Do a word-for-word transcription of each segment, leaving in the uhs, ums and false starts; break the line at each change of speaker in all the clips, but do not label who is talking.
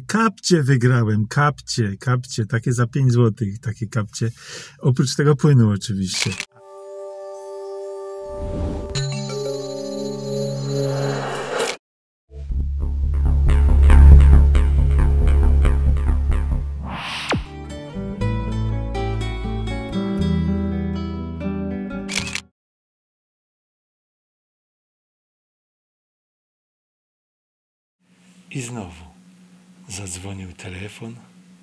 kapcie wygrałem, kapcie, kapcie, takie za pięć złotych, takie kapcie. Oprócz tego płynu oczywiście. I znowu zadzwonił telefon,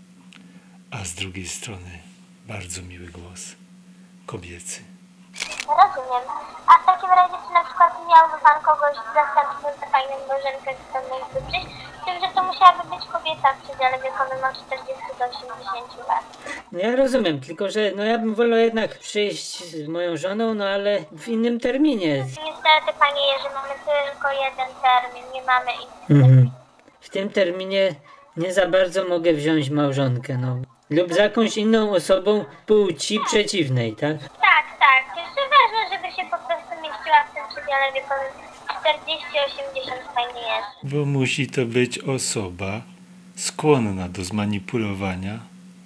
a z drugiej strony bardzo miły głos, kobiecy.
Rozumiem. A w takim razie, czy na przykład miałby Pan kogoś zastępcę za Panią Bożenkę, z którą mieliby przyjść? Z tym, że to musiałaby być kobieta w przedziale wiekowym od czterdziestu do osiemdziesięciu lat.
No ja rozumiem, tylko że no ja bym wolał jednak przyjść z moją żoną, no ale w innym terminie.
Niestety, Panie Jerzy, mamy tylko jeden termin, nie mamy innych.
Mhm. W tym terminie nie za bardzo mogę wziąć małżonkę, no. Lub z jakąś inną osobą płci przeciwnej, tak?
Tak, tak. Jeszcze ważne, żeby się po prostu mieściła w tym przedziale wiekowym czterdzieści osiemdziesiąt, Panie Jerzy.
Bo musi to być osoba skłonna do zmanipulowania,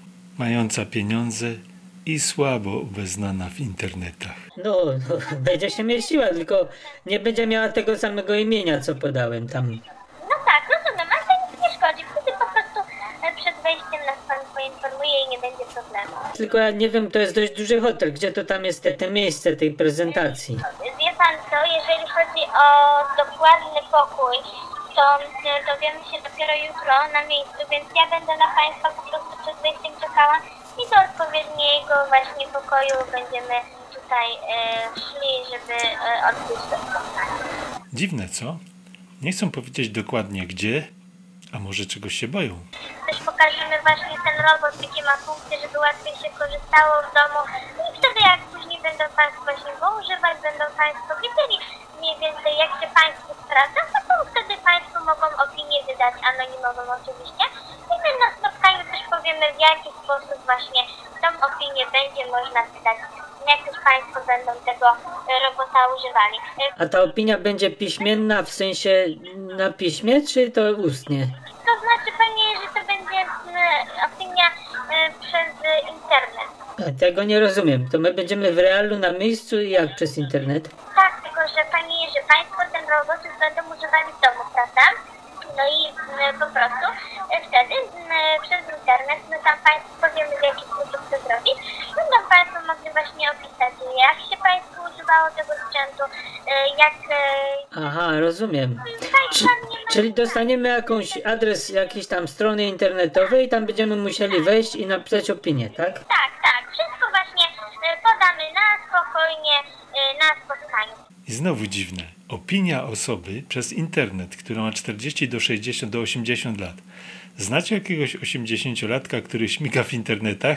mająca pieniądze i słabo obeznana w internetach.
No, no, będzie się mieściła, tylko nie będzie miała tego samego imienia, co podałem tam.
No tak, rozumiem, ale to nic nie szkodzi. Wtedy po prostu e, przed wejściem nas Pan poinformuje i nie będzie problemu.
Tylko ja nie wiem, to jest dość duży hotel, gdzie to tam jest te, te miejsce tej prezentacji?
Wie Pan co, jeżeli chodzi o dokładny pokój, to e, dowiemy się dopiero jutro na miejscu, więc ja będę na Państwa po prostu przed wejściem czekała i do odpowiedniego właśnie pokoju będziemy tutaj e, szli, żeby e, odbyć to spotkanie.
Dziwne, co? Nie chcą powiedzieć dokładnie gdzie, a może czegoś się boją.
Też pokażemy właśnie ten robot, jakie ma funkcje, żeby łatwiej się korzystało w domu. I wtedy jak później będą Państwo właśnie go używać, będą Państwo wiedzieli mniej więcej jak się Państwu sprawdza, to wtedy Państwo mogą opinię wydać anonimową oczywiście. I my na spotkaniu też powiemy, w jaki sposób właśnie tą opinię będzie można wydać, jak też Państwo będą tego robota używali.
A ta opinia będzie piśmienna, w sensie na piśmie, czy to ustnie?
To znaczy, Panie, że to będzie y, opinia y, przez y, internet.
A tego nie rozumiem. To my będziemy w realu na miejscu i jak przez internet?
Tak, tylko że Panie, że Państwo ten robot już będą używali w domu, prawda? No i y, po prostu y, wtedy y, przez internet, no tam Państwu powiemy, w jaki sposób to zrobić. Będą Państwo mogli właśnie opisać, jak się Państwu używało tego sprzętu, y, jak... Y,
Aha, rozumiem. Czy,
Państwa nie ma...
czyli dostaniemy jakąś adres jakiejś tam strony internetowej i tam będziemy musieli wejść i napisać opinię, tak?
Tak, tak. Wszystko właśnie y, podamy na spokojnie, y, na spotkaniu.
I znowu dziwne. Opinia osoby przez internet, która ma czterdzieści do sześćdziesięciu do osiemdziesięciu lat. Znacie jakiegoś osiemdziesięciolatka, który śmiga w internetach?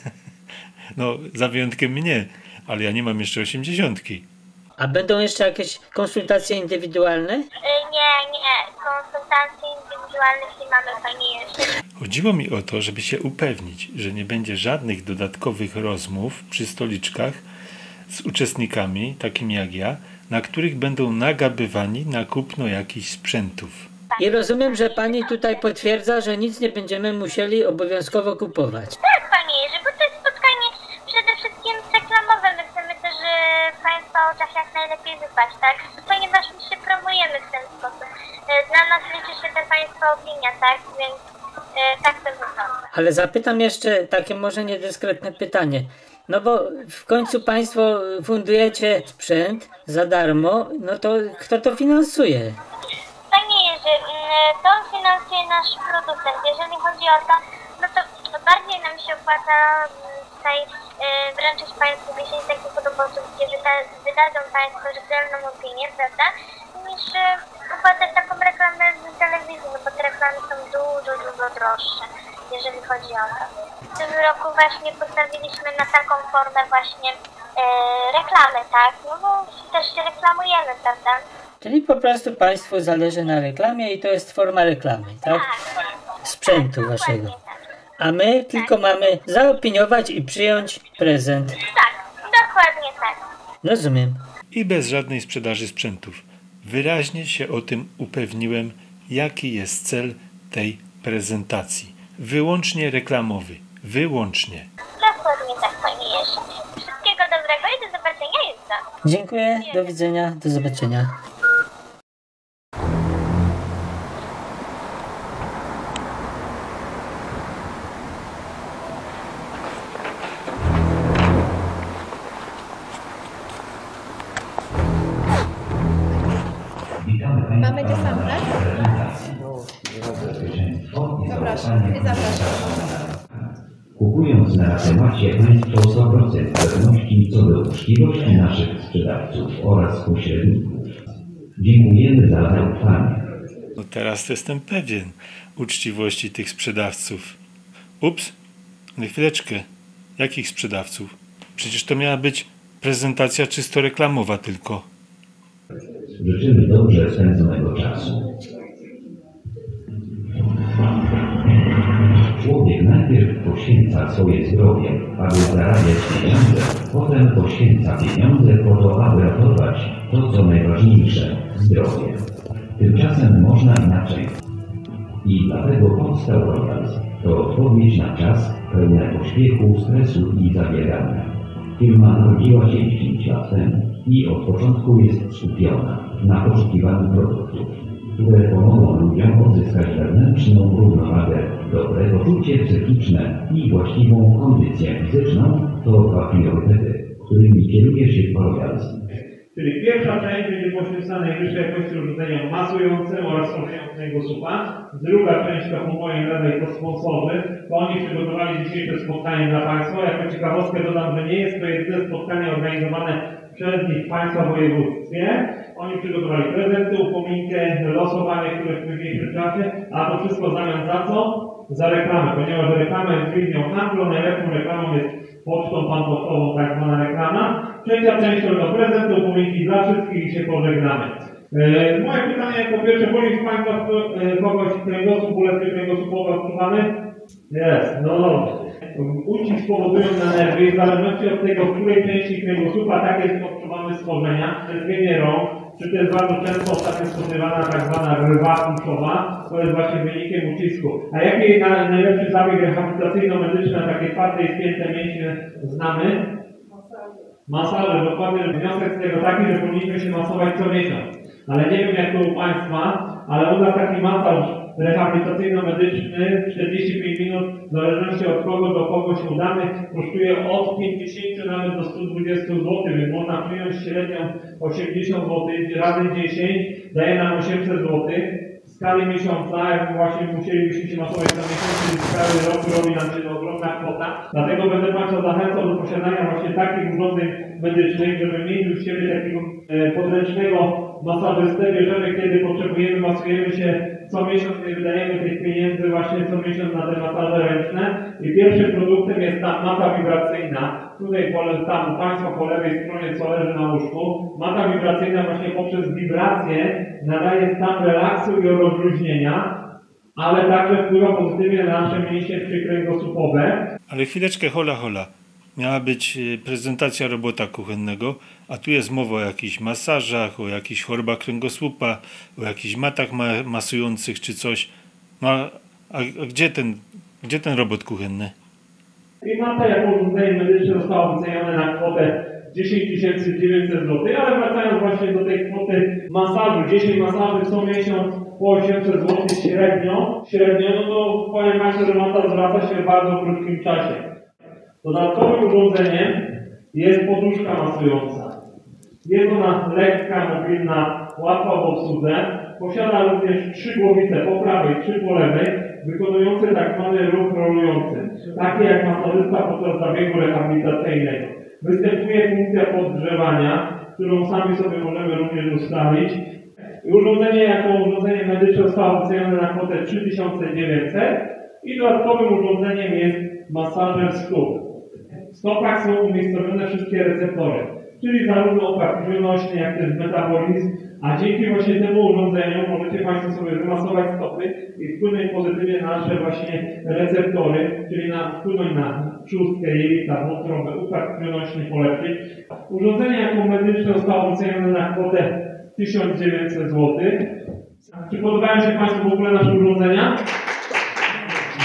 No, za wyjątkiem mnie, ale ja nie mam jeszcze osiemdziesiątki.
A będą jeszcze jakieś konsultacje indywidualne?
Y, nie, nie. Konsultacji indywidualnych nie mamy, Panie Jerzy.
Chodziło mi o to, żeby się upewnić, że nie będzie żadnych dodatkowych rozmów przy stoliczkach z uczestnikami, takimi jak ja, na których będą nagabywani na kupno jakichś sprzętów.
I rozumiem, że pani tutaj potwierdza, że nic nie będziemy musieli obowiązkowo kupować.
Tak, Panie Jerzy, bo to jest spotkanie przede wszystkim reklamowe. My chcemy też y, Państwa oczach jak najlepiej wypaść, tak? Ponieważ my się promujemy w ten sposób. Y, dla nas liczy się ta Państwa opinia, tak? Więc y, tak to wygląda.
Ale zapytam jeszcze takie może niedyskretne pytanie. No bo w końcu państwo fundujecie sprzęt za darmo, no to kto to finansuje?
Panie Jerzy, y, to finansuje nasz producent. Jeżeli chodzi o to, no to bardziej nam się opłaca y, tutaj y, wręczyć Państwu dziesięć takich robotów, gdzie wyda, wydadzą Państwo rzetelną opinię, prawda? Niż y, opłacać taką reklamę z telewizji, no bo te reklamy są dużo, dużo droższe, jeżeli chodzi o to. W tym roku właśnie postawiliśmy na taką formę właśnie e, reklamy, tak? No bo też się reklamujemy, prawda?
Czyli po prostu państwu zależy na reklamie i to jest forma reklamy, tak?
Tak.
Sprzętu
tak,
waszego.
dokładnie tak.
A my tylko mamy zaopiniować i przyjąć prezent.
Tak, dokładnie tak.
Rozumiem.
I bez żadnej sprzedaży sprzętów. Wyraźnie się o tym upewniłem, jaki jest cel tej prezentacji. Wyłącznie reklamowy. Wyłącznie.
Dokładnie tak, panie Jerzy. Wszystkiego dobrego i do zobaczenia jutro.
Dziękuję, do widzenia, do zobaczenia.
Mamy desantę? Zapraszam, zapraszam.
Kupując na temacie Państwo sto procent pewności co do uczciwości naszych sprzedawców oraz pośredników. Dziękujemy za zaufanie.
No teraz jestem pewien uczciwości tych sprzedawców. Ups, na chwileczkę. Jakich sprzedawców? Przecież to miała być prezentacja czysto reklamowa tylko.
Życzymy dobrze spędzonego czasu. Człowiek najpierw poświęca swoje zdrowie, aby zarabiać pieniądze, potem poświęca pieniądze po to, aby ratować to, co najważniejsze – zdrowie. Tymczasem można inaczej. I dlatego powstał Royals. To odpowiedź na czas pełny pośpiechu, stresu i zabiegania. Firma narodziła się dziesięć lat temu i od początku jest skupiona na poszukiwaniu produktów, które pomogą ludziom odzyskać wewnętrzną równowagę, dobre poczucie psychiczne i właściwą kondycję fizyczną. To dwa priorytety, którymi kieruje się Royals.
Czyli pierwsza część będzie poświęcona najwyższej jakości urządzeniom masującym oraz tworzeniu kręgosłupa. Druga część to po mojej lewej to sponsorzy, to oni przygotowali dzisiejsze spotkanie dla Państwa. Jako ciekawostkę dodam, że nie jest to jedyne spotkanie organizowane przez nich w Państwa województwie. Oni przygotowali prezenty, upominkę, losowanie, które w późniejszym czasie, a to wszystko w zamian za co? Za reklamę, ponieważ reklama jest dźwignią handlu, najlepszą reklamą jest pocztą pantoflową, tak zwana reklama. Trzecia część to do prezentu, upominki dla wszystkich i się pożegnamy. E, moje pytanie po pierwsze, boli z Państwa e, kogoś kręgosłup, ulepszy kręgosłupowy odczuwany? Jest, no dobrze. Ucisk powodują na nerwy, w zależności od tego, w której części kręgosłupa tak jest odczuwamy schorzenia, drgnienie rąk, czy to jest bardzo często ostatnio spotywana tak zwana rwa kulszowa, to jest właśnie wynikiem ucisku. A jaki jest najlepszy zabieg rehabilitacyjno-medyczny na takie twarde i spięte mięśnie znamy? Masaże, dokładnie. Wniosek z tego taki, że powinniśmy się masować co miesiąc. Ale nie wiem jak to u Państwa, ale u nas taki masaż rehabilitacyjno-medyczny czterdzieści pięć minut, w zależności od kogo do kogo się udamy, kosztuje od pięćdziesięciu nawet do stu dwudziestu złotych, więc można przyjąć średnią osiemdziesiąt złotych, razy dziesięć daje nam osiemset złotych. W skali miesiąca, jak właśnie musielibyśmy się masować na miesiąc, czyli w skali roku robi nam się to ogromna kwota. Dlatego będę Państwa zachęcał do posiadania właśnie takich urządzeń medycznych, żeby mieć u siebie takiego e, podręcznego masażystę. Bierzemy, kiedy potrzebujemy, masujemy się co miesiąc, nie wydajemy tych pieniędzy właśnie co miesiąc na te masaże ręczne. I pierwszym produktem jest ta mata wibracyjna. Tutaj po, tam Państwo po lewej stronie, co leży na łóżku. Mata wibracyjna właśnie poprzez wibrację nadaje stan relaksu i rozluźnienia, ale także wpływa pozytywnie na nasze mięśnie przykręgosłupowe.
Ale chwileczkę, hola, hola. Miała być prezentacja robota kuchennego, a tu jest mowa o jakichś masażach, o jakichś chorobach kręgosłupa, o jakichś matach ma- masujących czy coś. No a, a gdzie ten, gdzie ten robot kuchenny?
I mata jako urządzenie medyczne zostało wycenione na kwotę dziesięć tysięcy dziewięćset złotych, ale wracając właśnie do tej kwoty masażu, dziesięć masaży co miesiąc po osiemset złotych średnio, średnio, no to powiem Państwu, że mata zwraca się w bardzo krótkim czasie. Dodatkowym urządzeniem jest poduszka masująca. Jest ona lekka, mobilna, łatwa w obsłudze. Posiada również trzy głowice po prawej, trzy po lewej, wykonujące tak zwany ruch rolujący, takie jak masażysta podczas zabiegu rehabilitacyjnego. Występuje funkcja podgrzewania, którą sami sobie możemy również ustawić. Urządzenie jako urządzenie medyczne zostało wycenione na kwotę trzy tysiące dziewięćset i dodatkowym urządzeniem jest masażer stóp. W stopach są umiejscowione wszystkie receptory, czyli zarówno układ krwionośny, jak też metabolizm, a dzięki właśnie temu urządzeniu możecie Państwo sobie wymasować stopy i wpłynąć pozytywnie na nasze właśnie receptory, czyli na, wpłynąć na trzustkę, jelita, wątrobę, układ krwionośny polepszyć. Urządzenie jako medyczne zostało wycenione na kwotę tysiąc dziewięćset złotych. Czy podobają się Państwu w ogóle nasze urządzenia?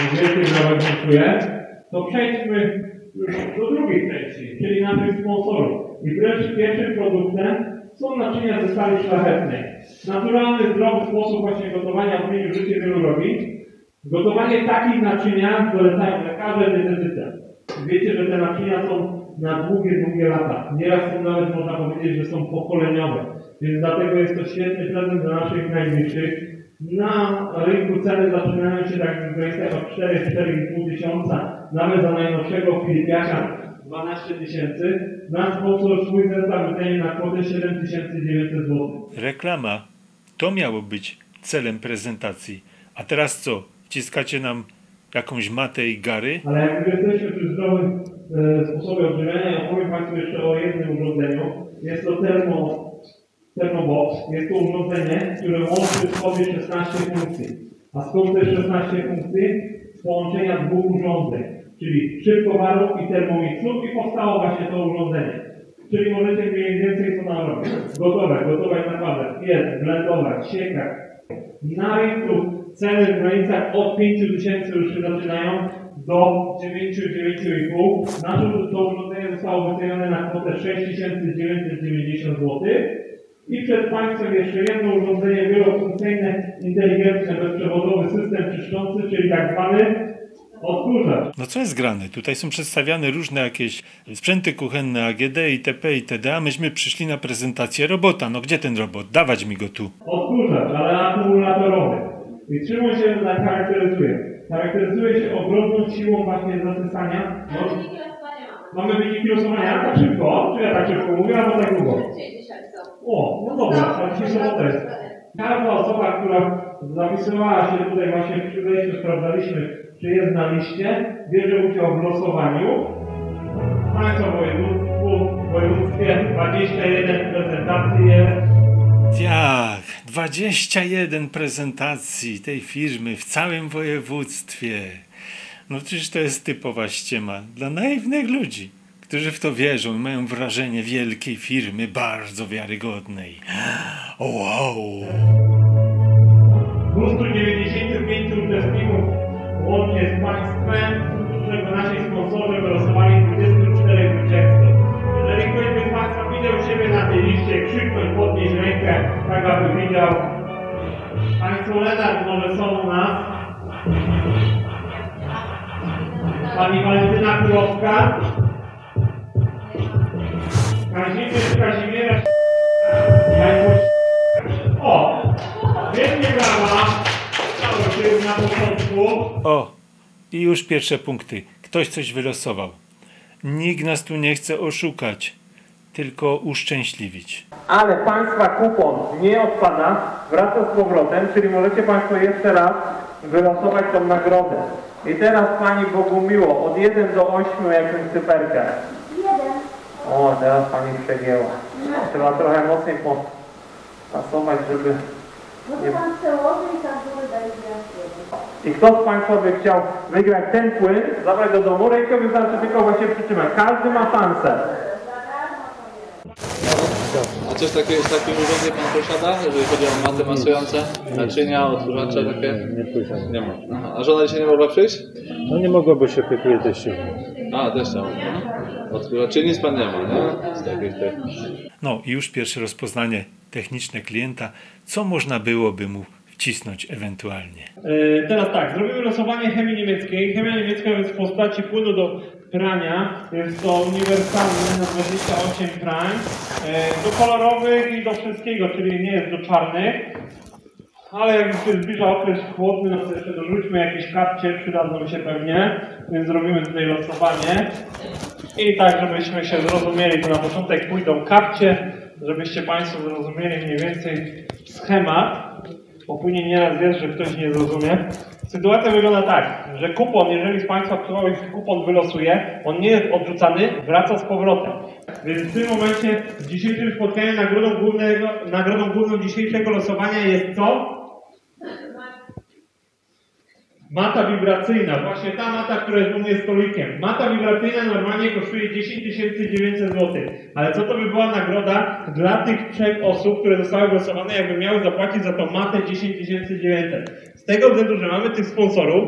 więcej zdrowia dziękuję, to przejdźmy już do drugiej części, czyli naszych sponsorów. I wręcz pierwszym produktem są naczynia ze stali szlachetnej. Naturalny, zdrowy sposób właśnie gotowania zmienił życie wielu rodzin. Gotowanie takich naczynia polecają lekarze, dietetycy. Wiecie, że te naczynia są na długie, długie lata. Nieraz są nawet, można powiedzieć, że są pokoleniowe. Więc dlatego jest to świetny prezent dla naszych najbliższych. Na rynku ceny zaczynają się tak w granicach od cztery do czterech i pół tysiąca. Nawet za najnowszego Filipiaka dwanaście tysięcy. Nasz sponsor swój zestaw wydaje na kwotę siedem tysięcy dziewięćset złotych.
Reklama. To miało być celem prezentacji. A teraz co? Wciskacie nam jakąś matę i gary?
Ale jak jesteśmy przy zdrowym e, sposobie odżywiania, ja opowiem Państwu jeszcze o jednym urządzeniu. Jest to termo, Thermobox. Jest to urządzenie, które łączy w sobie szesnaście funkcji. A skąd te szesnaście funkcji? Z połączenia dwóch urządzeń, czyli szybkowarów i termomixów i powstało właśnie to urządzenie. Czyli możecie mniej więcej co nam robić. Gotować, gotować naprawdę, piec, blendować, siekać. Na rynku ceny w granicach od pięciu tysięcy już się zaczynają do dziewięciu, dziewięciu i pół. Nasze to urządzenie zostało wycenione na kwotę sześć tysięcy dziewięćset dziewięćdziesiąt złotych. I przed Państwem jeszcze jedno urządzenie wielofunkcyjne, inteligentny, bezprzewodowy system czyszczący, czyli tak zwany odkurzacz.
No co jest grane? Tutaj są przedstawiane różne jakieś sprzęty kuchenne, A G D, itp., itd., a myśmy przyszli na prezentację robota. No gdzie ten robot? Dawać mi go tu.
Odkurzacz, ale akumulatorowy. I czym on się charakteryzuje? Charakteryzuje się ogromną siłą właśnie zasysania. No, mamy wyniki losowania? Tak szybko? Czy ja tak szybko mówię, albo tak długo? O, no dobra, to dzisiaj sobota jest. Każda osoba, która zapisywała się tutaj właśnie przy wejściu, sprawdzaliśmy, czy jest na liście, bierze udział w losowaniu. Państwo w województwu, w województwie dwadzieścia jeden prezentacji jest.
Jak? dwadzieścia jeden prezentacji tej firmy w całym województwie. No przecież to jest typowa ściema dla naiwnych ludzi, którzy w to wierzą i mają wrażenie wielkiej firmy, bardzo wiarygodnej. O wow!
dwieście dziewięćdziesiąt pięć uczestników łącznie z Państwem, z czego nasi sponsorzy wylosowali dwadzieścia cztery zwycięzców. Jeżeli ktoś by z Państwa widział siebie na tej liście, krzyknąć, podnieść rękę, tak aby widział. Państwo Lenart może są u nas. Pani Walentyna Królowska. Kazimierz Kazimierz. O! Wielkie brawa! Stało się na początku.
O! I już pierwsze punkty. Ktoś coś wylosował. Nikt nas tu nie chce oszukać, tylko uszczęśliwić.
Ale Państwa kupon nie odpada, wraca z powrotem, czyli możecie Państwo jeszcze raz wylosować tą nagrodę. I teraz Pani Bogumiło, od jeden do ośmiu jakąś cyferkę.
Jeden.
O, teraz Pani przegięła. Trzeba trochę mocniej popasować, żeby...
Może Pan przełoży i tak wydaje się.
I kto z Państwa by chciał wygrać ten płyn, zabrać do domu, rękę wystarczy tylko właśnie przytrzymać. Każdy ma szansę.
A coś takiego, takiego urządzenie Pan posiada, jeżeli chodzi o maty masujące, naczynia, odkurzacze takie?
Nie posiadam.
Nie ma. Aha. A żona dzisiaj nie mogła przyjść?
No nie mogła, bo się opiekuje teściem.
A, też tam. Odkurzaczy nic Pan nie ma, nie? Z takich tych.
No i już pierwsze rozpoznanie techniczne klienta, co można byłoby mu wcisnąć ewentualnie.
Yy, teraz tak, zrobimy losowanie chemii niemieckiej. Chemia niemiecka jest w postaci płynu do prania. Jest to uniwersalny na dwadzieścia osiem prań. Yy, do kolorowych i do wszystkiego, czyli nie jest do czarnych. Ale jak się zbliża okres chłodny, no to jeszcze dorzućmy jakieś kapcie, przydadzą się pewnie. Więc zrobimy tutaj losowanie. I tak, żebyśmy się zrozumieli, to na początek pójdą kapcie, żebyście Państwo zrozumieli mniej więcej schemat. Bo później nieraz jest, że ktoś nie zrozumie. Sytuacja wygląda tak, że kupon, jeżeli z Państwa ktoś kupon wylosuje, on nie jest odrzucany, wraca z powrotem. Więc w tym momencie, w dzisiejszym spotkaniu nagrodą, głównego, nagrodą główną dzisiejszego losowania jest co? Mata wibracyjna, właśnie ta mata, która jest u mnie stolikiem. Mata wibracyjna normalnie kosztuje dziesięć tysięcy dziewięćset złotych. Ale co to by była nagroda dla tych trzech osób, które zostały głosowane, jakby miały zapłacić za tą matę dziesięć tysięcy dziewięćset. Z tego względu, że mamy tych sponsorów,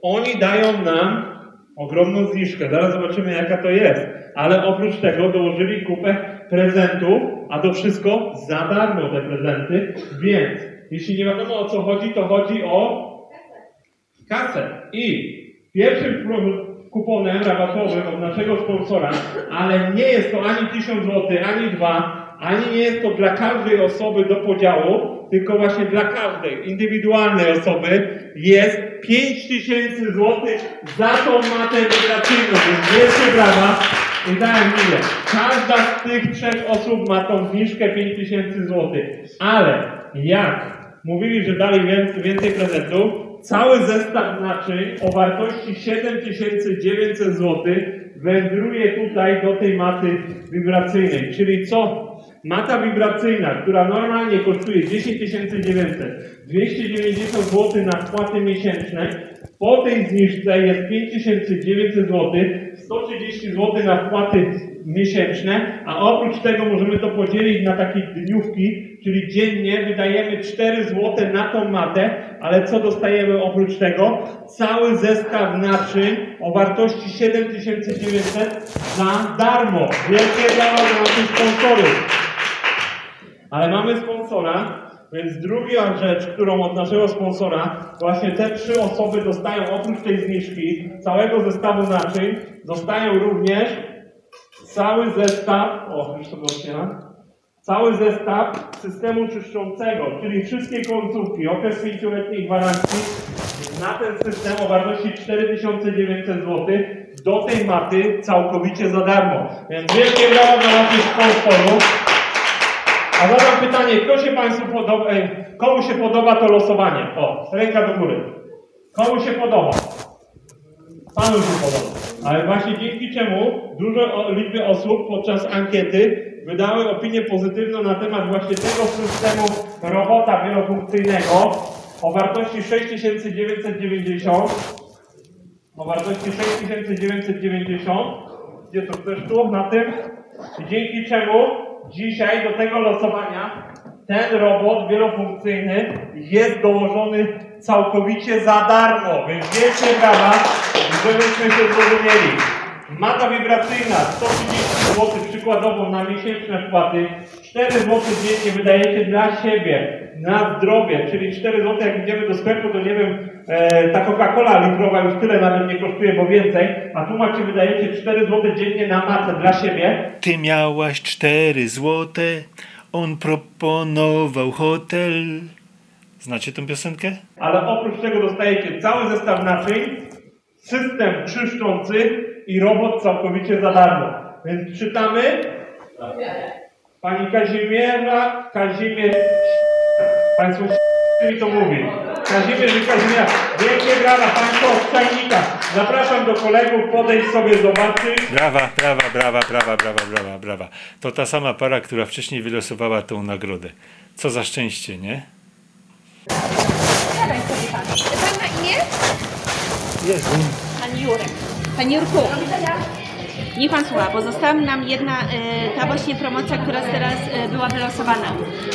oni dają nam ogromną zniżkę. Zaraz zobaczymy, jaka to jest. Ale oprócz tego dołożyli kupę prezentów, a to wszystko za darmo te prezenty. Więc jeśli nie wiadomo, o co chodzi, to chodzi o kasę. I pierwszym kuponem rabatowym od naszego sponsora, ale nie jest to ani tysiąc złotych, ani dwa, ani nie jest to dla każdej osoby do podziału, tylko właśnie dla każdej indywidualnej osoby jest pięć tysięcy złotych za tą matę wibracyjną. Więc wielkie brawa. I tak mówię, każda z tych trzech osób ma tą zniżkę pięć tysięcy złotych. Ale jak mówili, że dali więcej, więcej prezentów, cały zestaw naczyń o wartości siedem tysięcy dziewięćset złotych wędruje tutaj do tej maty wibracyjnej. Czyli co? Mata wibracyjna, która normalnie kosztuje dziesięć tysięcy dziewięćset, dwieście dziewięćdziesiąt złotych na wpłaty miesięczne, po tej zniżce jest pięć tysięcy dziewięćset złotych, sto trzydzieści złotych na wpłaty miesięczne, a oprócz tego możemy to podzielić na takie dniówki, czyli dziennie wydajemy cztery złote na tą matę, ale co dostajemy oprócz tego? Cały zestaw naczyń o wartości siedem tysięcy dziewięćset za darmo. Wielkie brawa dla naszych sponsorów. Ale mamy sponsora, więc druga rzecz, którą od naszego sponsora, właśnie te trzy osoby dostają oprócz tej zniżki całego zestawu naczyń, dostają również cały zestaw, o już to otwieram, cały zestaw systemu czyszczącego, czyli wszystkie końcówki, okres pięcioletniej gwarancji na ten system o wartości cztery tysiące dziewięćset złotych do tej maty całkowicie za darmo. Więc wielkie brawa dla naszych sponsorów. A zadam pytanie, kto się Państwu podoba, komu się podoba to losowanie? O, ręka do góry. Komu się podoba? Panu się podoba. Ale właśnie dzięki czemu dużo liczby osób podczas ankiety wydały opinię pozytywną na temat właśnie tego systemu robota wielofunkcyjnego o wartości sześć tysięcy dziewięćset dziewięćdziesiąt. O wartości sześć tysięcy dziewięćset dziewięćdziesiąt. Gdzie to też tu, na tym. I dzięki czemu dzisiaj do tego losowania ten robot wielofunkcyjny jest dołożony całkowicie za darmo. Więc wielkie brawa, żebyśmy się zrozumieli. Mata wibracyjna sto trzydzieści złotych przykładowo na miesięczne wpłaty, cztery złote dziennie wydajecie dla siebie, na zdrowie, czyli cztery złote jak idziemy do sklepu, to nie wiem, e, ta Coca-Cola litrowa już tyle nawet nie kosztuje, bo więcej, a tu macie, wydajecie cztery złote dziennie na matę dla siebie.
Ty miałaś cztery złote, on proponował hotel. Znacie tę piosenkę?
Ale oprócz tego dostajecie cały zestaw naczyń, system czyszczący i robot całkowicie za darmo. Więc czytamy. Pani Kazimierza, Kazimierz, Państwo mi to mówi. Kazimierz i Kazimierza, wielkie brawa, Państwo od Czajnika. Zapraszam do kolegów, podejść sobie, zobaczyć.
Brawa, brawa, brawa, brawa, brawa, brawa, brawa. To ta sama para, która wcześniej wylosowała tą nagrodę. Co za szczęście, nie?
Siadaj sobie pan. Pan na imię?
Jezu.
Pan Jurek. Panie Jurku, niech pan słucha, bo została nam jedna, e, ta właśnie promocja, która teraz e, była wylosowana.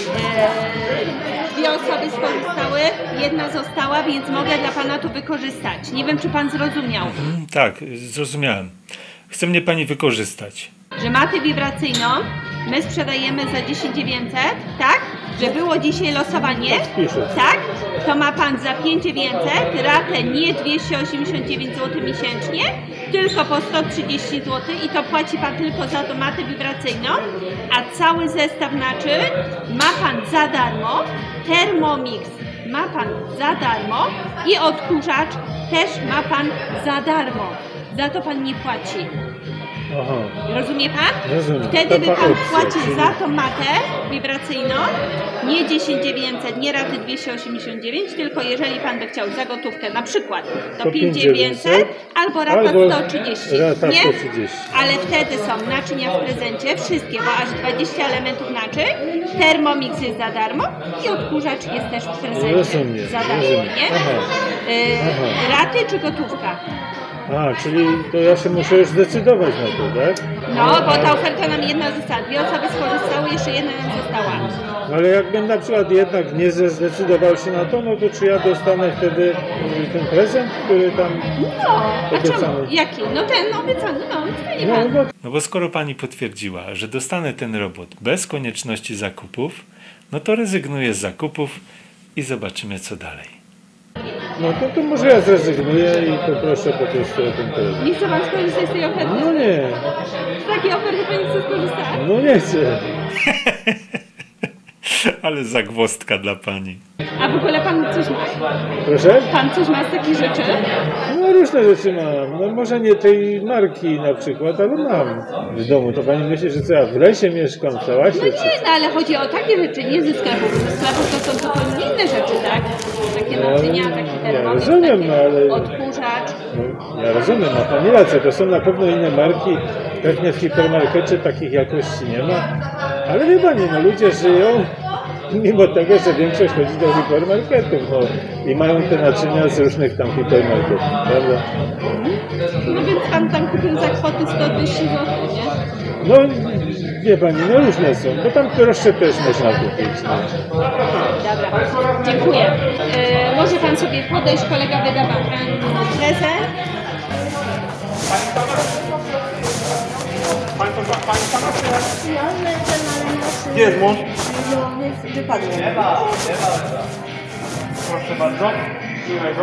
E, dwie osoby skorzystały, jedna została, więc mogę dla pana to wykorzystać. Nie wiem, czy pan zrozumiał.
Mm, tak, zrozumiałem. Chce mnie pani wykorzystać.
Że matę wibracyjną my sprzedajemy za dziesięć tysięcy dziewięćset, tak? Że było dzisiaj losowanie, tak? To ma pan za pięć tysięcy dziewięćset, ratę nie dwieście osiemdziesiąt dziewięć złotych miesięcznie, tylko po sto trzydzieści złotych i to płaci pan tylko za tą matę wibracyjną, a cały zestaw naczyń ma pan za darmo, Thermomix ma pan za darmo i odkurzacz też ma pan za darmo. Za to pan nie płaci.
Aha.
Rozumie pan?
Rozumiem.
Wtedy by
Taka
pan
opcja,
płacił
czyli-
za tą matę wibracyjną nie dziesięć tysięcy dziewięćset, nie raty dwieście osiemdziesiąt dziewięć, tylko jeżeli pan by chciał za gotówkę na przykład to
To
pięć
pięć
tysięcy dziewięćset albo rata
albo
sto trzydzieści,
rata
nie?
sto trzydzieści.
Ale wtedy są naczynia w prezencie, wszystkie, bo aż dwadzieścia elementów naczyń, Thermomix jest za darmo i odkurzacz jest też w prezencie
Rozumiem,
za darmo,
rozumiem.
nie?
Aha.
Y,
Aha.
raty czy gotówka?
A, czyli to ja się muszę już zdecydować na to, tak?
No, bo ta oferta nam jedna została, dwie osoby skorzystały, jeszcze jedna nam została.
No ale jakbym na przykład jednak nie zdecydował się na to, no to czy ja dostanę wtedy ten prezent, który tam
No, a czemu?
obiecany?
Jaki? No ten obiecany, no, dostanie
No,
pan.
no,
No bo skoro pani potwierdziła, że dostanę ten robot bez konieczności zakupów, no to rezygnuję z zakupów i zobaczymy co dalej.
no to, to może ja zrezygnuję i poproszę po prostu o ten prezent.
Nie chce pan skorzystać z tej oferty?
No nie,
Z takiej oferty pan nie chce skorzystać?
no nie chcę.
Ale zagwozdka dla pani.
A w ogóle pan coś ma?
Proszę?
Pan coś ma z takich rzeczy?
No różne rzeczy mam. No może nie tej marki na przykład, ale mam w domu. To pani myśli, że co ja w lesie mieszkam, w Całasie?
No nie, no ale chodzi o takie rzeczy, nie ze sklepów. Ze sklepów to są zupełnie inne rzeczy, tak? Takie naczynia, taki
Ja
termometr,
rozumiem,
taki
no ale...
odkurzacz.
No, ja rozumiem, ma pani rację, to są na pewno inne marki. Pewnie w hipermarkecie takich jakości nie ma. Ale wie pani, no ludzie żyją mimo tego, że większość chodzi do hipermarketów, no i mają te naczynia z różnych tam hipermarketów, prawda?
No więc pan tam kupił za kwotę sto tysięcy złotych, nie?
No wie pani, no różne są, bo tam droższe też można kupić. No.
Dobra, dziękuję. E, może pan sobie podejść, kolega wyda pan prezent.
Gdzie jest mąż?
Wypadło.
Proszę bardzo. Miłego.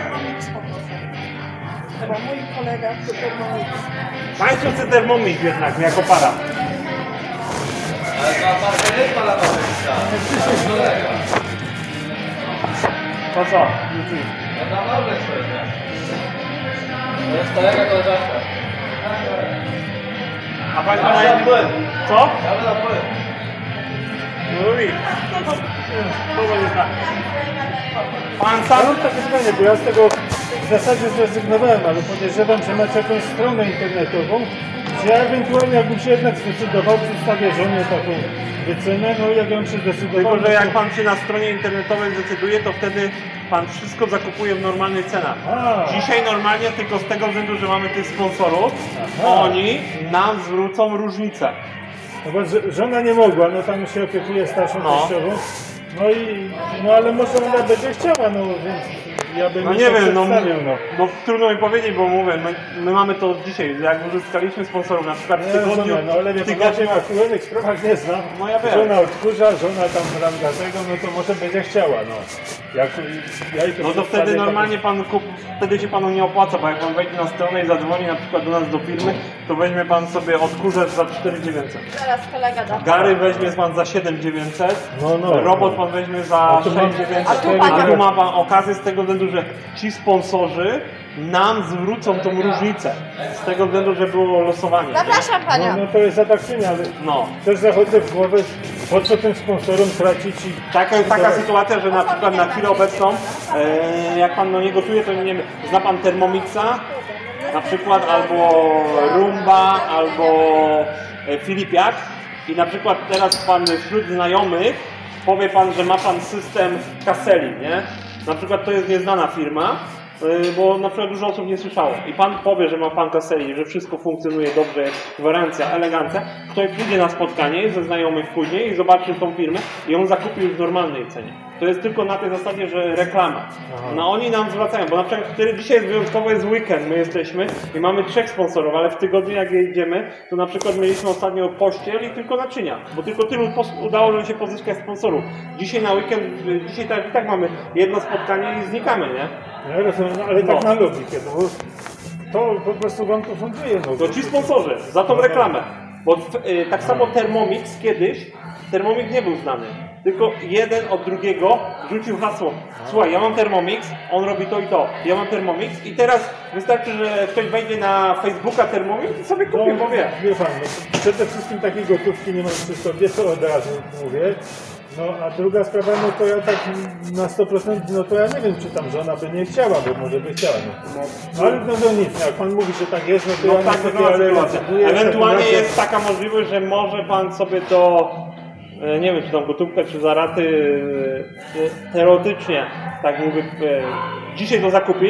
Chyba mój kolega to Thermomix.
Państwo chce Thermomix jednak, jako para.
Ale ta parka jest pana Patryka.
To co?
No tam dobre coś, nie? To jest kolega koleżanka.
A Państwo na innym... Co?
Ja będę płyn.
No i... To będzie tak. Pan
Ja
sam...
mam takie pytanie, bo ja z tego w zasadzie zrezygnowałem, ale podejrzewam, że macie jakąś stronę internetową, że ja ewentualnie jakbym się jednak zdecydował, przedstawię żonie taką wycenę, no jak ją się zdecydował...
Tylko, że jak
to-
pan się na stronie internetowej zdecyduje, to wtedy pan wszystko zakupuje w normalnych cenach.
A.
Dzisiaj normalnie tylko z tego względu, że mamy tych sponsorów,
Aha.
oni nam zwrócą różnicę.
No bo ż- żona nie mogła, no tam się opiekuje starszą
No.
teściową. No i, no ale może ona będzie chciała, no więc ja bym
No
jej
nie
to
wiem, no,
przedstawił, no.
no trudno mi powiedzieć, bo mówię, my, my mamy to dzisiaj, jak uzyskaliśmy sponsorów, na przykład w
Nie
tygodniu,
rozumiem, no ale
w
wie pan, ja
tygodniu,
się na aktualnych sprawach nie znam.
No ja wiem.
Żona odkurza, żona tam ranga tego, no to może będzie chciała, no. Jak, ja jej to
no to
przedstawię,
wtedy
tak-
normalnie pan kup, wtedy się panu nie opłaca, bo jak pan wejdzie na stronę i zadzwoni na przykład do nas do firmy, to weźmie pan sobie odkurzacz za cztery tysiące dziewięćset.
Zaraz kolega da.
Gary weźmie pan za siedem tysięcy dziewięćset,
No, no,
robot
no.
pan weźmie za
A tu mam-
sześć tysięcy dziewięćset.
a tu pan-
A tu ma pan okazję z tego względu, że ci sponsorzy nam zwrócą tą różnicę. Z tego względu, że było losowanie.
Zapraszam
No,
panią.
no to jest atrakcyjne, ale
No.
też zachodzę w głowę, po co tym sponsorom tracić i...
Taka, taka sytuacja, że na przykład na chwilę obecną, e, jak pan no nie gotuje, to nie wiem, zna pan Thermomixa na przykład, albo Rumba, albo e, Filipiak i na przykład teraz pan wśród znajomych powie pan, że ma pan system Caselli, nie? Na przykład to jest nieznana firma, y, bo na przykład dużo osób nie słyszało. I pan powie, że ma pan Caselli, że wszystko funkcjonuje dobrze, jest gwarancja, elegancja. Ktoś przyjdzie na spotkanie ze znajomych później i zobaczy tą firmę i on zakupi już w normalnej cenie. To jest tylko na tej zasadzie, że reklama. No oni nam zwracają, bo na przykład wtedy dzisiaj jest wyjątkowo jest weekend, my jesteśmy i mamy trzech sponsorów, ale w tygodniu jak jedziemy, to na przykład mieliśmy ostatnio pościel i tylko naczynia, bo tylko tylu pos- udało nam się pozyskać sponsorów. Dzisiaj na weekend, y, dzisiaj tak, i tak mamy jedno spotkanie i znikamy, nie?
Ja rozumiem, no, ale tak
No.
na logikę, no bo to po prostu wam to funduje, no.
To ci sponsorzy, za tą reklamę. Bo y, tak samo Thermomix kiedyś, Thermomix nie był znany. Tylko jeden od drugiego rzucił hasło. Słuchaj, ja mam Thermomix, on robi to i to. Ja mam Thermomix i teraz wystarczy, że ktoś wejdzie na Facebooka Thermomix i sobie kupi,
No,
bo wie.
wie pan, no, przede wszystkim takiej gotówki nie mam przy sobie, to od razu mówię. No a druga sprawa, no to ja tak na sto procent, no to ja nie wiem, czy tam żona by nie chciała, bo może by chciała. No, no ale no to nic, jak pan mówi, że tak jest, no to
No
ja
tak
niestety,
wygląda
ale
sytuacja.
rezygnuję.
Ewentualnie
W takim razie-
jest taka możliwość, że może pan sobie to, e, nie wiem, czy tam gotówkę, czy za raty, e, teoretycznie, tak mówię, e, dzisiaj to zakupić,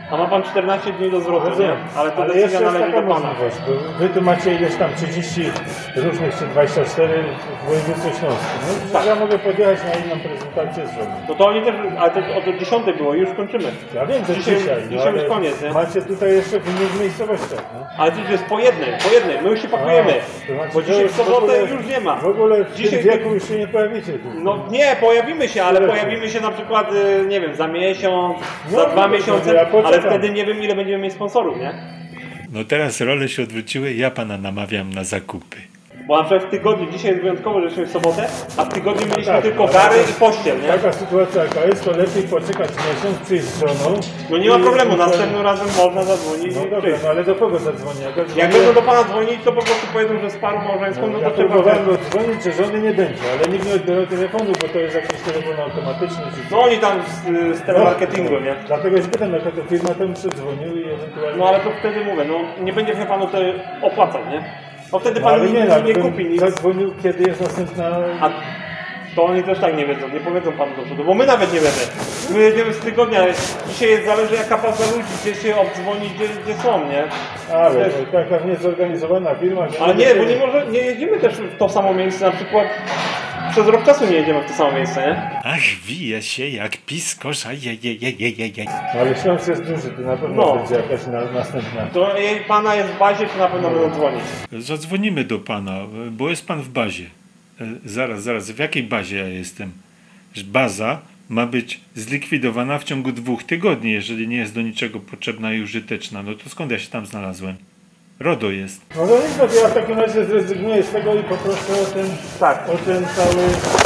A ma pan czternaście dni do zwrotu, nie? Ale to
Ale
decyzja
jeszcze jest
należy
taka
do pana.
możliwość, bo wy tu macie ileś tam trzydzieści różnych czy dwadzieścia cztery w województwie śląskim. No tak. Ja mogę podjechać na inną prezentację z żoną.
No to oni też, ale to od dziesiątej było i już kończymy.
Ja wiem, że
Dzisiaj-
dzisiaj, no,
dzisiaj już
ale
koniec, nie?
macie tutaj jeszcze w innych miejscowościach, no.
Ale to już jest po jednej, po jednej, my już się pakujemy.
A, to znaczy,
Bo
że
dzisiaj w
w
sobotę
ogóle-
już nie ma.
W ogóle w
Dzisiaj
tym wieku już się nie pojawicie tu.
No nie, pojawimy się, ale
Tyle.
pojawimy się na przykład, y, nie wiem, za miesiąc,
No,
za dwa
no,
miesiące,
ja poczekam.
ale wtedy nie wiem ile będziemy mieć sponsorów, nie?
No teraz role się odwróciły, ja pana namawiam na zakupy.
Bo na przykład w tygodniu, dzisiaj jest wyjątkowo, że jesteśmy w sobotę, a w tygodniu mieliśmy
tak,
tylko
ale
bary
to-
i pościel, nie?
Taka sytuacja jaka jest, to lepiej poczekać miesiąc, przyjść z żoną.
No nie ma
i-
problemu,
i-
następnym razem można zadzwonić
No
i
dobra,
przyjść.
no ale do kogo zadzwonię? Jak,
Jak
dzwonię-
będą do pana dzwonić, to po prostu powiedzą, że z parą małżeńską, no
Ja
to trzeba...
próbowałem dzwonić, że żony nie będzie, ale nikt nie odbiera telefonu, bo to jest jakiś telefon automatyczny. Czy
No oni tam z, z telemarketingu, nie?
Dlatego się pytam, jaka to firma, to bym przedzwonił i ewentualnie...
No ale to wtedy mówię, no nie będzie się panu to opłacał, nie? Bo wtedy
No,
pan
ale
nie,
nie,
nie,
ale
nie
bym
kupi nic.
zadzwonił, kiedy jest następna...
A to oni też tak nie wiedzą, nie powiedzą panu do przodu, bo my nawet nie wiemy. My jedziemy z tygodnia, dzisiaj jest, zależy jaka pasa ludzi, gdzie się obdzwoni, gdzie, gdzie są, nie?
Ale
Wiesz,
taka niezorganizowana firma... że
ale nie, bo nie, może, nie jeździmy też w to samo miejsce, na przykład przez rok czasu nie jedziemy w to samo miejsce, nie?
Ach, wije się jak piskosza, jejejejejejej.
No, ale Śląsk jest duży, to na pewno
No.
będzie jakaś na, następna.
To jej pana jest w bazie, to na pewno będą dzwonić.
Zadzwonimy do pana, bo jest pan w bazie. E, Zaraz, zaraz, w jakiej bazie ja jestem? Że baza ma być zlikwidowana w ciągu dwóch tygodni, jeżeli nie jest do niczego potrzebna i użyteczna. No to skąd ja się tam znalazłem? RODO jest.
No to nic, no to ja w takim razie zrezygnuję z tego i poproszę o ten,
Tak.
o ten cały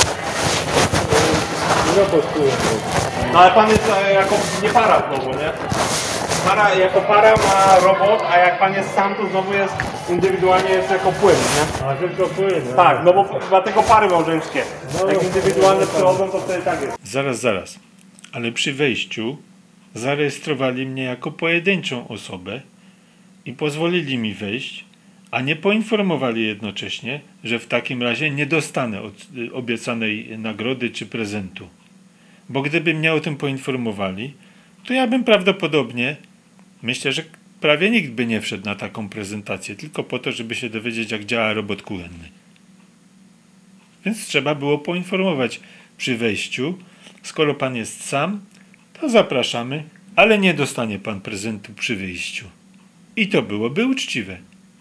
e, robot, który
No ale pan jest e, jako nie para znowu, nie? Para, jako para ma robot, a jak pan jest sam, to znowu jest indywidualnie jest jako płyn, nie?
A tylko płyn. no.
Tak, no bo dlatego pary małżeńskie.
No,
Jak indywidualne
no,
przychodzą, to wtedy tak jest.
Zaraz, zaraz. Ale przy wejściu zarejestrowali mnie jako pojedynczą osobę i pozwolili mi wejść, a nie poinformowali jednocześnie, że w takim razie nie dostanę od y, obiecanej nagrody czy prezentu. Bo gdyby mnie o tym poinformowali, to ja bym prawdopodobnie, myślę, że prawie nikt by nie wszedł na taką prezentację, tylko po to, żeby się dowiedzieć, jak działa robot kuchenny. Więc trzeba było poinformować przy wejściu, skoro pan jest sam, to zapraszamy, ale nie dostanie pan prezentu przy wyjściu. I to byłoby uczciwe.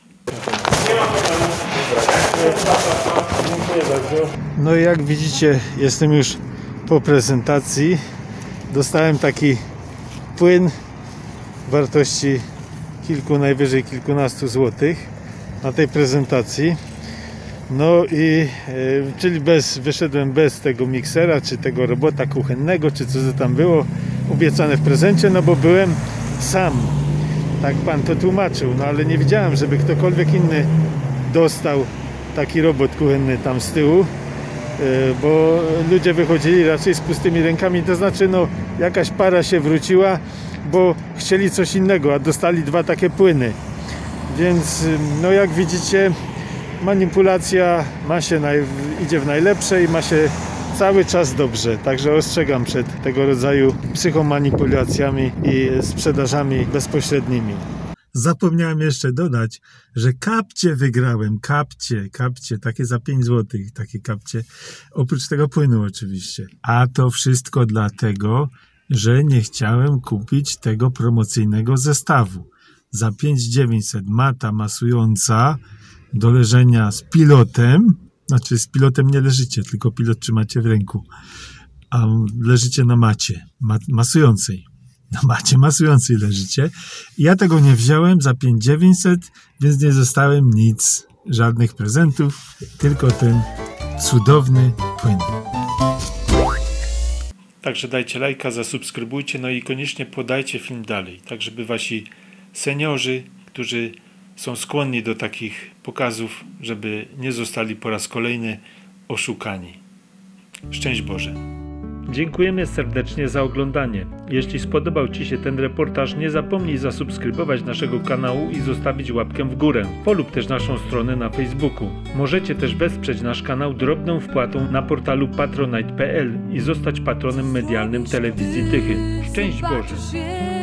Dziękuję bardzo. No i jak widzicie, jestem już po prezentacji. Dostałem taki płyn wartości kilku, najwyżej kilkunastu złotych na tej prezentacji. No i e, czyli bez, wyszedłem bez tego miksera, czy tego robota kuchennego, czy co to tam było obiecane w prezencie, no bo byłem sam. Tak pan to tłumaczył, no ale nie widziałem, żeby ktokolwiek inny dostał taki robot kuchenny tam z tyłu, e, bo ludzie wychodzili raczej z pustymi rękami, to znaczy no jakaś para się wróciła, bo chcieli coś innego, a dostali dwa takie płyny. Więc no jak widzicie, manipulacja ma się naj, idzie w najlepsze i ma się cały czas dobrze. Także ostrzegam przed tego rodzaju psychomanipulacjami i sprzedażami bezpośrednimi. Zapomniałem jeszcze dodać, że kapcie wygrałem. Kapcie, kapcie, takie za pięć złotych, takie kapcie. Oprócz tego płynu oczywiście. A to wszystko dlatego, że nie chciałem kupić tego promocyjnego zestawu. Za pięć tysięcy dziewięćset mata masująca do leżenia z pilotem, znaczy z pilotem nie leżycie, tylko pilot trzymacie w ręku, a leżycie na macie ma masującej. Na macie masującej leżycie. Ja tego nie wziąłem za pięć tysięcy dziewięćset, więc nie dostałem nic, żadnych prezentów, tylko ten cudowny płyn.
Także dajcie lajka, zasubskrybujcie, no i koniecznie podajcie film dalej, tak żeby wasi seniorzy, którzy są skłonni do takich pokazów, żeby nie zostali po raz kolejny oszukani. Szczęść Boże. Dziękujemy serdecznie za oglądanie. Jeśli spodobał Ci się ten reportaż, nie zapomnij zasubskrybować naszego kanału i zostawić łapkę w górę. Polub też naszą stronę na Facebooku. Możecie też wesprzeć nasz kanał drobną wpłatą na portalu patronite kropka p l i zostać patronem medialnym Telewizji Tychy. Szczęść Boże!